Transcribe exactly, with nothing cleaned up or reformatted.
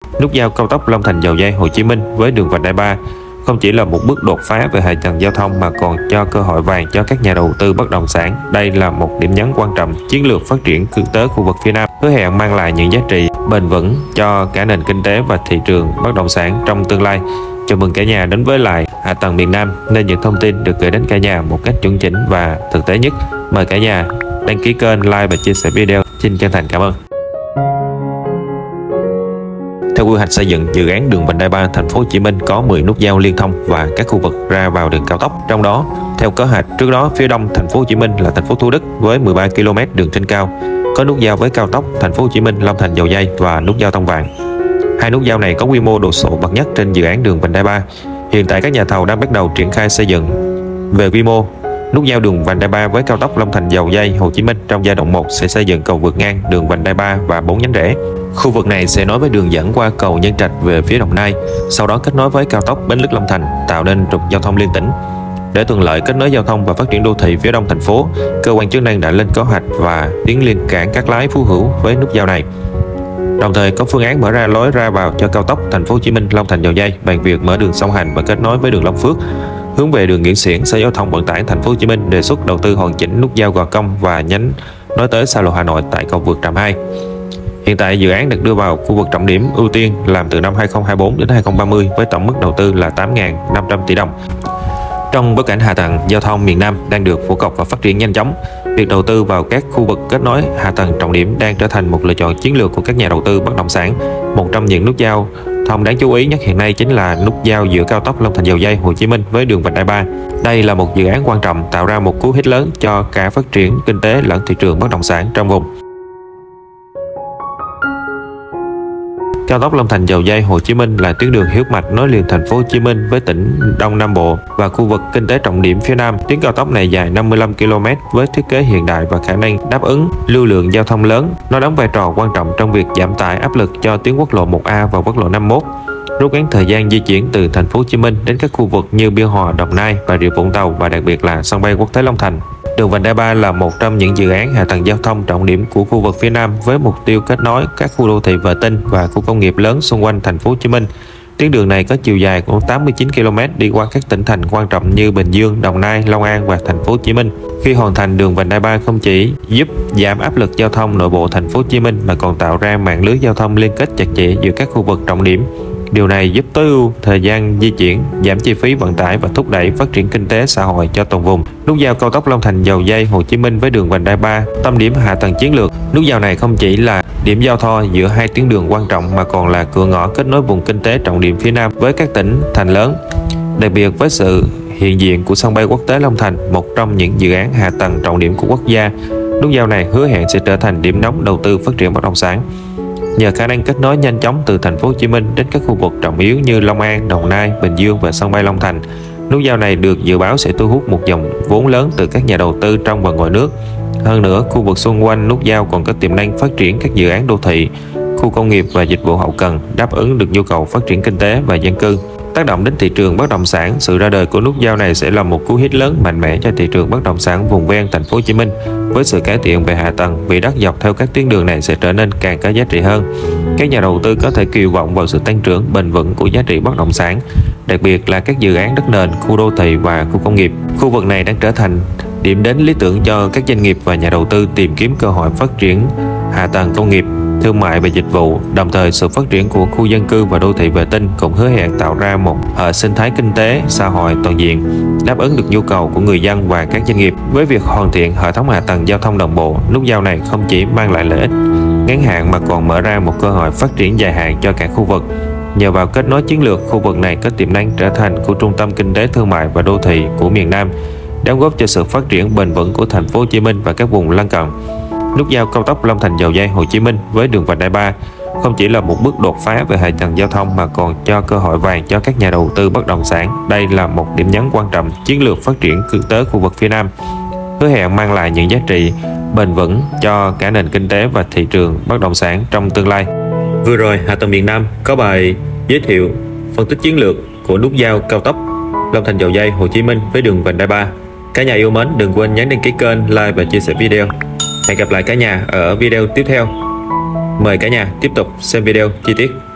Nút giao cao tốc Long Thành - Dầu Giây - Hồ Chí Minh với đường vành đai ba không chỉ là một bước đột phá về hệ thống giao thông mà còn cho cơ hội vàng cho các nhà đầu tư bất động sản. Đây là một điểm nhấn quan trọng chiến lược phát triển kinh tế khu vực phía Nam, hứa hẹn mang lại những giá trị bền vững cho cả nền kinh tế và thị trường bất động sản trong tương lai. Chào mừng cả nhà đến với lại hạ tầng miền Nam, nên những thông tin được gửi đến cả nhà một cách chuẩn chỉnh và thực tế nhất. Mời cả nhà đăng ký kênh, like và chia sẻ video. Xin chân thành cảm ơn. Theo quy hoạch xây dựng dự án đường vành đai ba thành phố Hồ Chí Minh có mười nút giao liên thông và các khu vực ra vào đường cao tốc. Trong đó, theo kế hoạch trước đó, phía đông thành phố Hồ Chí Minh là thành phố Thủ Đức với mười ba ki lô mét đường trên cao, có nút giao với cao tốc thành phố Hồ Chí Minh Long Thành - Dầu Giây và nút giao Tân Vàng. Hai nút giao này có quy mô đồ sộ bậc nhất trên dự án đường vành đai ba. Hiện tại các nhà thầu đang bắt đầu triển khai xây dựng. Về quy mô, nút giao đường vành đai ba với cao tốc Long Thành - Dầu Giây - Hồ Chí Minh trong giai đoạn một sẽ xây dựng cầu vượt ngang đường vành đai ba và bốn nhánh rẽ. Khu vực này sẽ nối với đường dẫn qua cầu Nhân Trạch về phía Đồng Nai, sau đó kết nối với cao tốc Bến Lức - Long Thành, tạo nên trục giao thông liên tỉnh. Để thuận lợi kết nối giao thông và phát triển đô thị phía đông thành phố, cơ quan chức năng đã lên kế hoạch và tiến liên cảng Cát Lái - Phú Hữu với nút giao này. Đồng thời có phương án mở ra lối ra vào cho cao tốc thành phố Hồ Chí Minh Long Thành - Dầu Giây bằng việc mở đường song hành và kết nối với đường Long Phước. Hướng về đường Nguyễn Xiển, Sở Giao thông Vận tải thành phố Hồ Chí Minh đề xuất đầu tư hoàn chỉnh nút giao Gò Công và nhánh nối tới xa lộ Hà Nội tại cầu vượt Trạm hai. Hiện tại dự án được đưa vào khu vực trọng điểm ưu tiên làm từ năm hai không hai tư đến hai không ba mươi với tổng mức đầu tư là tám nghìn năm trăm tỷ đồng. Trong bối cảnh hạ tầng giao thông miền Nam đang được phổ cập và phát triển nhanh chóng, việc đầu tư vào các khu vực kết nối hạ tầng trọng điểm đang trở thành một lựa chọn chiến lược của các nhà đầu tư bất động sản. Một trong những nút giao thông đáng chú ý nhất hiện nay chính là nút giao giữa cao tốc Long Thành - Dầu Giây - Hồ Chí Minh với đường vành đai ba. Đây là một dự án quan trọng tạo ra một cú hích lớn cho cả phát triển kinh tế lẫn thị trường bất động sản trong vùng. Cao tốc Long Thành - Dầu Giây - Hồ Chí Minh là tuyến đường huyết mạch nối liền thành phố Hồ Chí Minh với tỉnh Đông Nam Bộ và khu vực kinh tế trọng điểm phía Nam. Tuyến cao tốc này dài năm mươi lăm ki lô mét với thiết kế hiện đại và khả năng đáp ứng lưu lượng giao thông lớn. Nó đóng vai trò quan trọng trong việc giảm tải áp lực cho tuyến quốc lộ một A và quốc lộ năm mươi mốt, rút ngắn thời gian di chuyển từ thành phố Hồ Chí Minh đến các khu vực như Biên Hòa, Đồng Nai, Bà Rịa Vũng Tàu và đặc biệt là sân bay quốc tế Long Thành. Đường vành đai ba là một trong những dự án hạ tầng giao thông trọng điểm của khu vực phía Nam với mục tiêu kết nối các khu đô thị vệ tinh và khu công nghiệp lớn xung quanh thành phố Hồ Chí Minh. Tuyến đường này có chiều dài của tám mươi chín ki lô mét đi qua các tỉnh thành quan trọng như Bình Dương, Đồng Nai, Long An và thành phố Hồ Chí Minh. Khi hoàn thành, đường vành đai ba không chỉ giúp giảm áp lực giao thông nội bộ thành phố Hồ Chí Minh mà còn tạo ra mạng lưới giao thông liên kết chặt chẽ giữa các khu vực trọng điểm. Điều này giúp tối ưu thời gian di chuyển, giảm chi phí vận tải và thúc đẩy phát triển kinh tế xã hội cho toàn vùng. Nút giao cao tốc Long Thành - Dầu Giây - Hồ Chí Minh với đường vành đai ba, tâm điểm hạ tầng chiến lược. Nút giao này không chỉ là điểm giao thoa giữa hai tuyến đường quan trọng mà còn là cửa ngõ kết nối vùng kinh tế trọng điểm phía Nam với các tỉnh thành lớn. Đặc biệt với sự hiện diện của sân bay quốc tế Long Thành, một trong những dự án hạ tầng trọng điểm của quốc gia, nút giao này hứa hẹn sẽ trở thành điểm nóng đầu tư phát triển bất động sản. Nhờ khả năng kết nối nhanh chóng từ thành phố Hồ Chí Minh đến các khu vực trọng yếu như Long An, Đồng Nai, Bình Dương và sân bay Long Thành, nút giao này được dự báo sẽ thu hút một dòng vốn lớn từ các nhà đầu tư trong và ngoài nước. Hơn nữa, khu vực xung quanh nút giao còn có tiềm năng phát triển các dự án đô thị, khu công nghiệp và dịch vụ hậu cần, đáp ứng được nhu cầu phát triển kinh tế và dân cư. Tác động đến thị trường bất động sản, sự ra đời của nút giao này sẽ là một cú hích lớn mạnh mẽ cho thị trường bất động sản vùng ven thành phố Hồ Chí Minh. Với sự cải thiện về hạ tầng, vị đất dọc theo các tuyến đường này sẽ trở nên càng có giá trị hơn. Các nhà đầu tư có thể kỳ vọng vào sự tăng trưởng bền vững của giá trị bất động sản, đặc biệt là các dự án đất nền, khu đô thị và khu công nghiệp. Khu vực này đang trở thành điểm đến lý tưởng cho các doanh nghiệp và nhà đầu tư tìm kiếm cơ hội phát triển hạ tầng công nghiệp, thương mại và dịch vụ. Đồng thời, sự phát triển của khu dân cư và đô thị vệ tinh cũng hứa hẹn tạo ra một hệ sinh thái kinh tế xã hội toàn diện, đáp ứng được nhu cầu của người dân và các doanh nghiệp. Với việc hoàn thiện hệ thống hạ tầng giao thông đồng bộ, nút giao này không chỉ mang lại lợi ích ngắn hạn mà còn mở ra một cơ hội phát triển dài hạn cho cả khu vực. Nhờ vào kết nối chiến lược, khu vực này có tiềm năng trở thành khu trung tâm kinh tế thương mại và đô thị của miền Nam, đóng góp cho sự phát triển bền vững của thành phố Hồ Chí Minh và các vùng lân cận. Nút giao cao tốc Long Thành - Dầu Giây - Hồ Chí Minh với đường vành đai ba không chỉ là một bước đột phá về hệ thống giao thông mà còn cho cơ hội vàng cho các nhà đầu tư bất động sản. Đây là một điểm nhấn quan trọng chiến lược phát triển kinh tế khu vực phía Nam, hứa hẹn mang lại những giá trị bền vững cho cả nền kinh tế và thị trường bất động sản trong tương lai. Vừa rồi, hạ tầng miền Nam có bài giới thiệu phân tích chiến lược của nút giao cao tốc Long Thành - Dầu Giây - Hồ Chí Minh với đường vành đai ba. Cả nhà yêu mến, đừng quên nhấn đăng ký kênh, like và chia sẻ video. Hẹn gặp lại cả nhà ở video tiếp theo. Mời cả nhà tiếp tục xem video chi tiết.